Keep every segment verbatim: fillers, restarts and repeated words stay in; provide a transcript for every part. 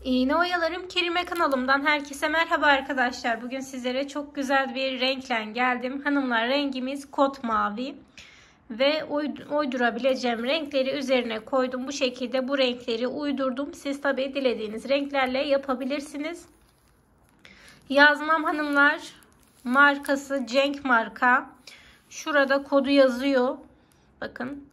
İğne Oyalarım Kerime kanalımdan herkese merhaba arkadaşlar. Bugün sizlere çok güzel bir renkle geldim. Hanımlar, rengimiz kot mavi ve uydurabileceğim renkleri üzerine koydum. Bu şekilde bu renkleri uydurdum. Siz tabi dilediğiniz renklerle yapabilirsiniz. Yazmam hanımlar, markası Cenk marka. Şurada kodu yazıyor. Bakın.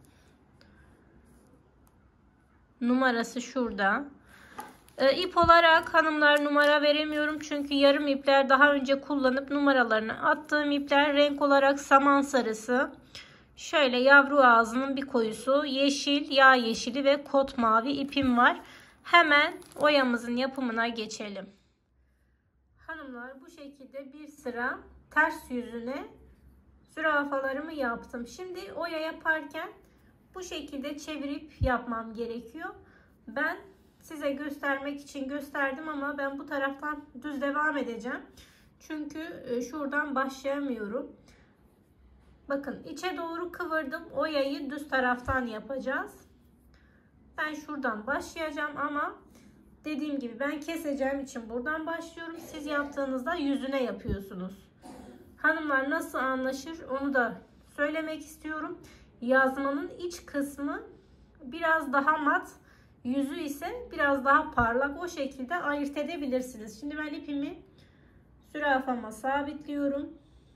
Numarası şurada. İp olarak hanımlar numara veremiyorum. Çünkü yarım ipler daha önce kullanıp numaralarını attığım ipler. Renk olarak saman sarısı. Şöyle yavru ağzının bir koyusu. Yeşil, yağ yeşili ve kot mavi ipim var. Hemen oyamızın yapımına geçelim. Hanımlar, bu şekilde bir sıra ters yüzüne zürafalarımı yaptım. Şimdi oya yaparken bu şekilde çevirip yapmam gerekiyor. Ben size göstermek için gösterdim ama ben bu taraftan düz devam edeceğim. Çünkü şuradan başlayamıyorum. Bakın, içe doğru kıvırdım. Oyayı düz taraftan yapacağız. Ben şuradan başlayacağım ama dediğim gibi ben keseceğim için buradan başlıyorum. Siz yaptığınızda yüzüne yapıyorsunuz. Hanımlar, nasıl anlaşır onu da söylemek istiyorum. Yazmanın iç kısmı biraz daha mat, yüzü ise biraz daha parlak. O şekilde ayırt edebilirsiniz. Şimdi ben ipimi zürafama sabitliyorum.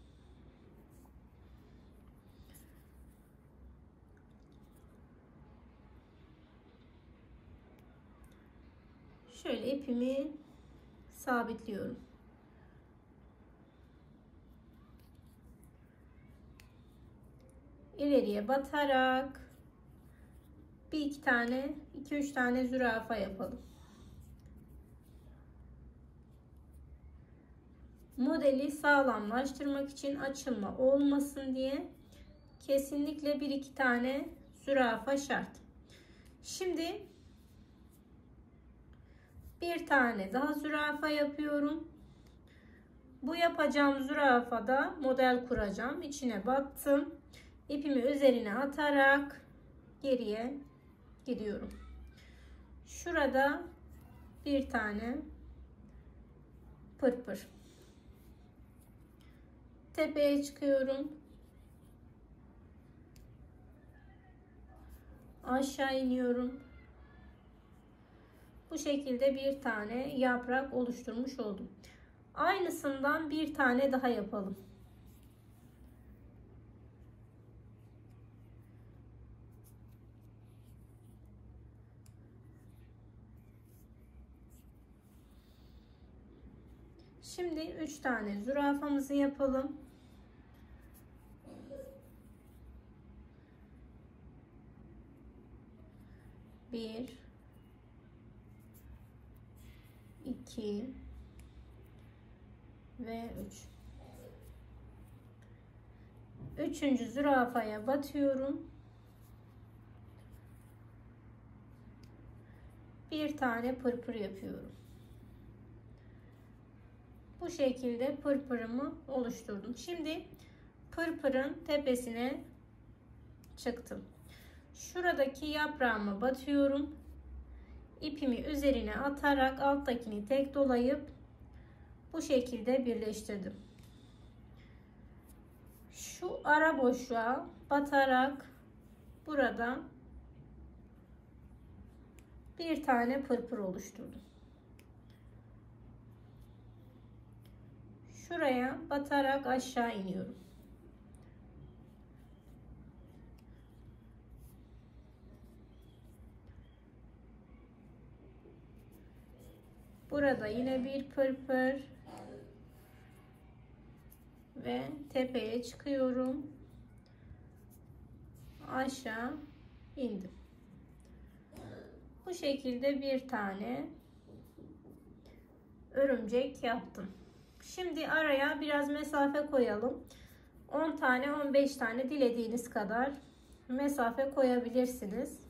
Şöyle ipimi sabitliyorum. İleriye batarak bir iki tane, iki üç tane zürafa yapalım. Modeli sağlamlaştırmak için, açılma olmasın diye kesinlikle bir iki tane zürafa şart. Şimdi bir tane daha zürafa yapıyorum. Bu yapacağım zürafada model kuracağım. İçine battım. İpimi üzerine atarak geriye gidiyorum. Şurada bir tane pırpır. Tepeye çıkıyorum. Aşağı iniyorum. Bu şekilde bir tane yaprak oluşturmuş oldum. Aynısından bir tane daha yapalım. Şimdi üç tane zürafamızı yapalım. bir iki ve üç. Üçüncü zürafaya batıyorum. Bir tane pırpır yapıyorum. Bu şekilde pırpırımı oluşturdum. Şimdi pırpırın tepesine çıktım. Şuradaki yaprağıma batıyorum. İpimi üzerine atarak alttakini tek dolayıp bu şekilde birleştirdim. Şu ara boşluğa batarak burada bir tane pırpır oluşturdum. Şuraya batarak aşağı iniyorum. Burada yine bir pırpır ve tepeye çıkıyorum. Aşağı indim. Bu şekilde bir tane örümcek yaptım. Şimdi araya biraz mesafe koyalım. on tane, on beş tane dilediğiniz kadar mesafe koyabilirsiniz.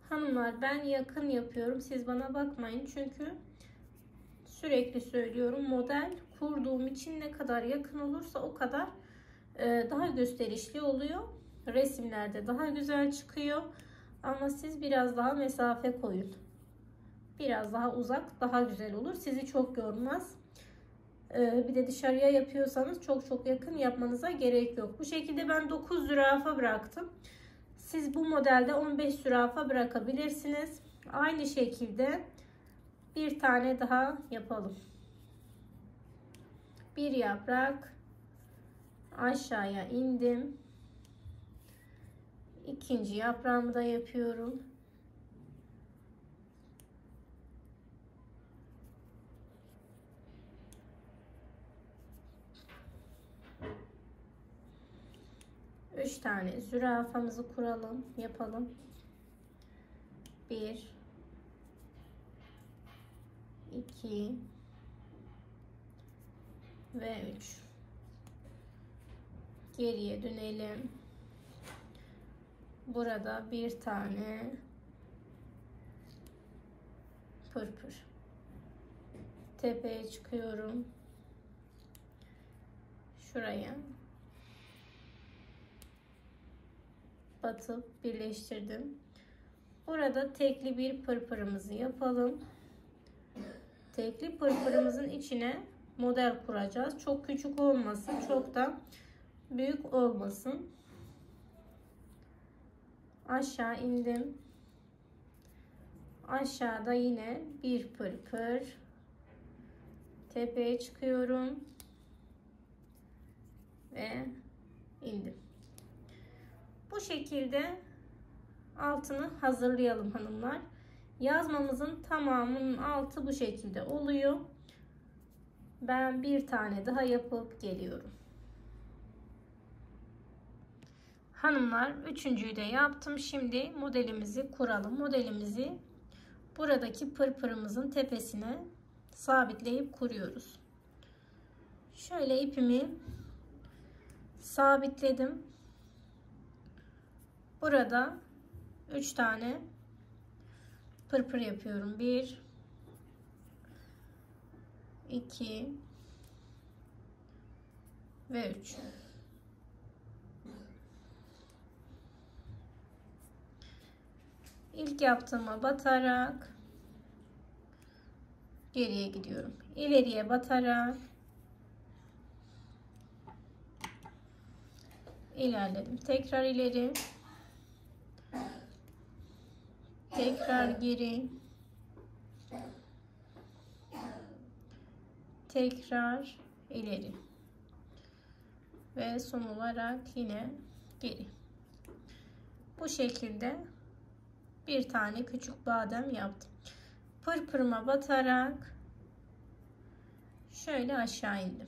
Hanımlar, ben yakın yapıyorum. Siz bana bakmayın. Çünkü sürekli söylüyorum. Model kurduğum için ne kadar yakın olursa o kadar e, daha gösterişli oluyor. Resimlerde daha güzel çıkıyor. Ama siz biraz daha mesafe koyun. Biraz daha uzak daha güzel olur. Sizi çok yormaz. E, bir de dışarıya yapıyorsanız çok çok yakın yapmanıza gerek yok. Bu şekilde ben dokuz zürafa bıraktım. Siz bu modelde on beş zürafa bırakabilirsiniz. Aynı şekilde bir tane daha yapalım. Bir yaprak aşağıya indim. İkinci yaprağımı da yapıyorum. Üç tane zürafamızı kuralım, yapalım. Bir, iki ve üç. Geriye dönelim. Burada bir tane pırpır. Tepeye çıkıyorum. Şuraya batıp birleştirdim. Burada tekli bir pırpırımızı yapalım. Tekli pırpırımızın içine model kuracağız. Çok küçük olmasın, çok da büyük olmasın. Aşağı indim. Aşağıda yine bir pırpır. Tepeye çıkıyorum ve indim. Bu şekilde altını hazırlayalım hanımlar. Yazmamızın tamamının altı bu şekilde oluyor. Ben bir tane daha yapıp geliyorum. Hanımlar, üçüncüyü de yaptım. Şimdi modelimizi kuralım. Modelimizi buradaki pırpırımızın tepesine sabitleyip kuruyoruz. Şöyle ipimi sabitledim. Burada üç tane pırpır yapıyorum. bir iki ve üç. İlk yaptığıma batarak geriye gidiyorum. İleriye batarak ilerledim. Tekrar ileri. Tekrar geri. Tekrar ileri. Ve son olarak yine geri. Bu şekilde bir tane küçük badem yaptım. Pırpırıma batarak şöyle aşağı indim.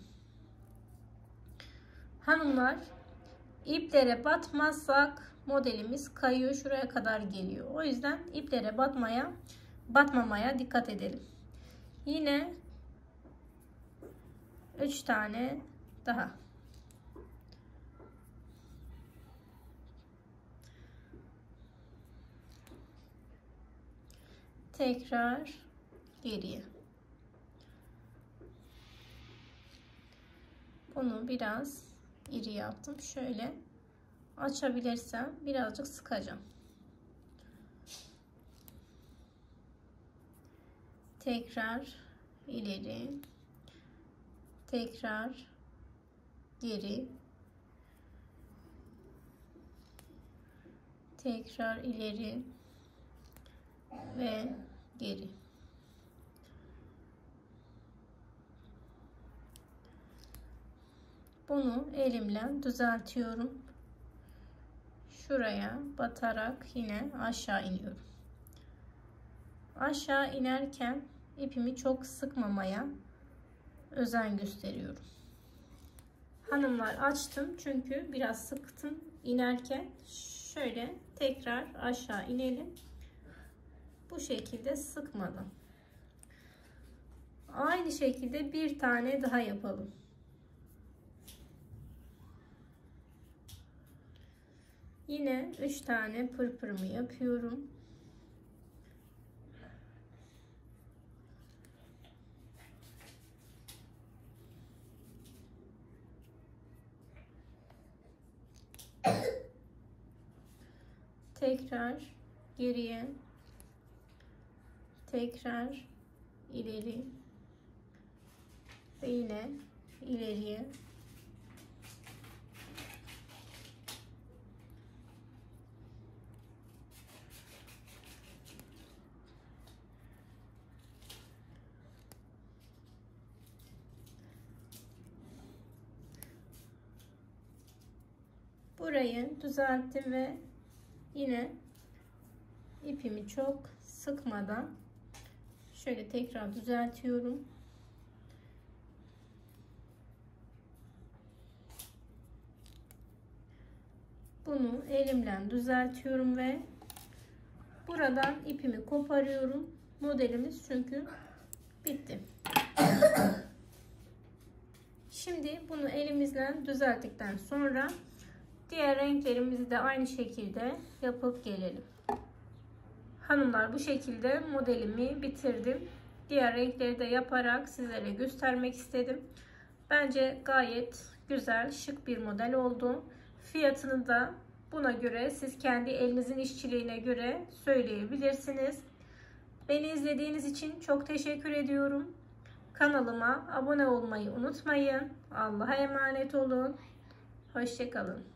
Hanımlar, iplere batmazsak modelimiz kayıyor, şuraya kadar geliyor. O yüzden iplere batmaya batmamaya dikkat edelim. Yine üç tane daha. Tekrar geriye. Bunu biraz iri yaptım. Şöyle açabilirsem birazcık sıkacağım. Tekrar ileri. Tekrar geri. Tekrar ileri ve geri. Bunu elimle düzeltiyorum. Şuraya batarak yine aşağı iniyorum. Aşağı inerken ipimi çok sıkmamaya özen gösteriyorum. Hanımlar, açtım çünkü biraz sıktım inerken. Şöyle tekrar aşağı inelim. Bu şekilde sıkmadan. Aynı şekilde bir tane daha yapalım. Yine üç tane pırpırımı yapıyorum. tekrar geriye, tekrar ileri ve yine ileriye. Burayı düzelttim ve yine ipimi çok sıkmadan şöyle tekrar düzeltiyorum. Bunu elimle düzeltiyorum ve buradan ipimi koparıyorum. Modelimiz çünkü bitti. Şimdi bunu elimizle düzelttikten sonra diğer renklerimizi de aynı şekilde yapıp gelelim. Hanımlar, bu şekilde modelimi bitirdim. Diğer renkleri de yaparak sizlere göstermek istedim. Bence gayet güzel, şık bir model oldu. Fiyatını da buna göre siz kendi elinizin işçiliğine göre söyleyebilirsiniz. Beni izlediğiniz için çok teşekkür ediyorum. Kanalıma abone olmayı unutmayın. Allah'a emanet olun. Hoşça kalın.